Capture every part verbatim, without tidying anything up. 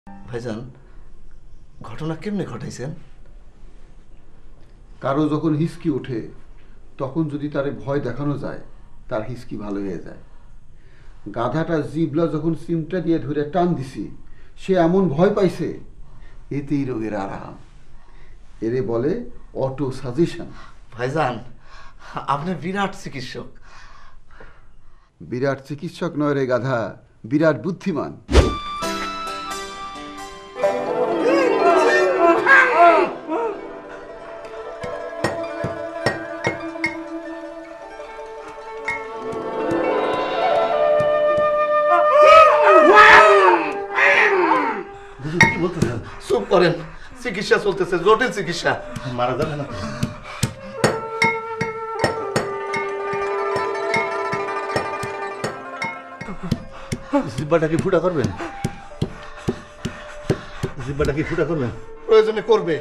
ভাইজান, ঘটনা কেমনে ঘটাইছেন? কারো যখন হিসকি ওঠে তখন যদি তারে ভয় দেখানো যায়, তার হিসকি ভালো হয়ে যায়। গাধাটা জিবলা যখন সিমটা দিয়ে ধরে টান দিছি, সে এমন ভয় পাইছে, এতেই রোগের আরাম। এরে বলে অটো সাজেশন। ভাইজান, আপনি বিরাট চিকিৎসক। বিরাট চিকিৎসক নয় রে গাধা, বিরাট বুদ্ধিমান। কি বলতেছেন? চুপ করেন, চিকিৎসা চলতেছে, জটিল চিকিৎসা। মারা যাবে না? জিব্বাটা কি ফুটা করবেন? জিব্বাটা কি ফুটা করবেন? প্রয়োজনে করবে।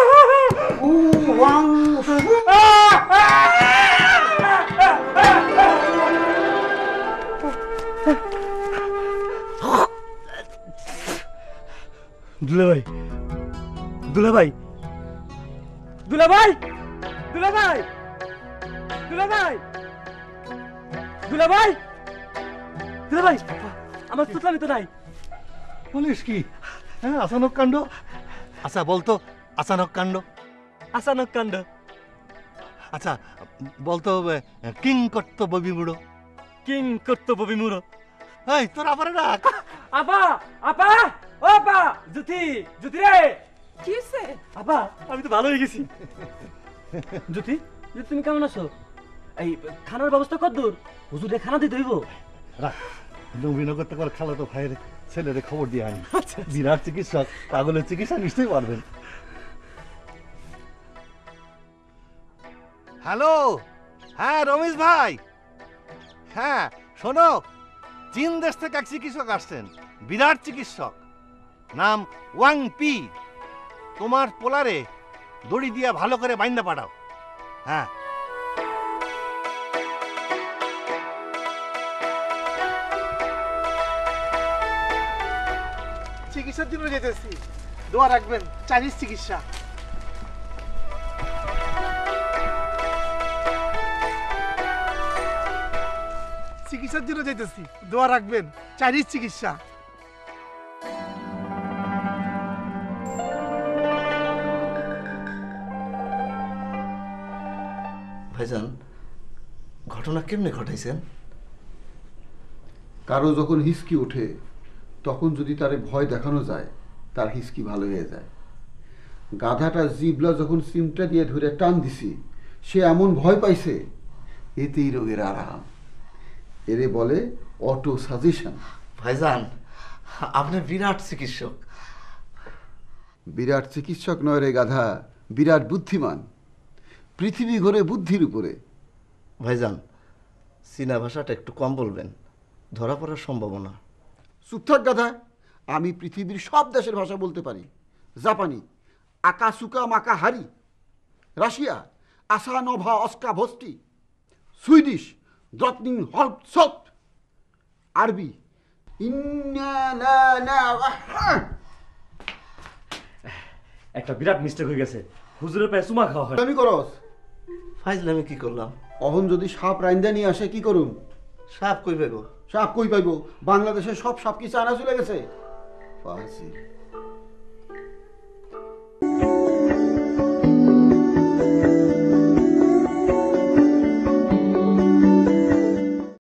দুলাভাই, দুলাভাই, দুলাভাই, দুলাভাই, দুলাভাই, দুলাভাই, দুলাভাই, আমার সুতলামি তো নাই। বলিস কি? হ্যাঁ, আচানক কাণ্ড। আচ্ছা বলতো, আচানক কাণ্ড। আচানক কাণ্ড। আচ্ছা বলতো, কিং কর্তব্য বিমূঢ়। কিং কর্তব্য বিমূঢ়। এই তোর আবার ডাক। আপা, আপা, ও আপা, জ্যোতি, জ্যোতি রে। কি হয়েছে? আপা, আমি তো ভালো হয়ে গেছি। জ্যোতি, জ্যোতি তুমি কেমন আছো? এই খানার ব্যবস্থা কত দূর? হুজুরে খানা দিতে হইব। রাখ, নবীনগর থেকে খালা তো ভাইয়ের ছেলেরে খবর দিয়ে আনি। বিরাট চিকিৎসক, পাগলের চিকিৎসা নিশ্চয়ই পারবেন। হ্যালো, হ্যাঁ রমেশ ভাই, হ্যাঁ শোনো, চীন দেশ থেকে এক চিকিৎসক আসছেন, বিরাট চিকিৎসক, নাম ওয়াং পি। তোমার পোলারে দড়ি দিয়া ভালো করে বাইন্দা পাঠাও। হ্যাঁ, চিকিৎসার জন্য যেতেছি, দোয়া রাখবেন। চাইনিজ চিকিৎসা। চিকিৎসার জন্য যেতেছি, দোয়া রাখবেন। চাইনিজ চিকিৎসা। ভাইজান, ঘটনা কেমনে ঘটাইছেন? কারো যখন হিসকি ওঠে তখন যদি তারে ভয় দেখানো যায়, তার হিসকি ভালো হয়ে যায়। গাধাটা জিবলা যখন সিমটা দিয়ে ধরে টান দিছি, সে এমন ভয় পাইছে, এতেই রোগের আরাম। এরে বলে অটো সাজেশন। ভাইজান, আপনি বিরাট চিকিৎসক। বিরাট চিকিৎসক নয় রে গাধা, বিরাট বুদ্ধিমান। পৃথিবী ঘোরে বুদ্ধির উপরে। ভাইজান, চীনা ভাষাটা একটু কম বলবেন, ধরা পড়ার সম্ভাবনা। চুপ থাক গাধা, আমি পৃথিবীর সব দেশের ভাষা বলতে পারি। জাপানি আকাসুকা মাকা হারি, রাশিয়া আসা নোভা অস্কা ভস্টি, সুইডিশ দ্রটনিং হল্প সট, আরবি ইন্না না না। একটা বিরাট মিস্টেক হয়ে গেছে। হুজুরের পায়ে চুমা খাওয়া হয়। আমি করস ফাইজলামি কি করলাম? অহন যদি সাপ রাইন্দা নিয়ে আসে কি করুন? সাপ কই পাইব? সাপ কই পাইব? বাংলাদেশে সব সাপ কি চায়না চলে গেছে? ফাজিল।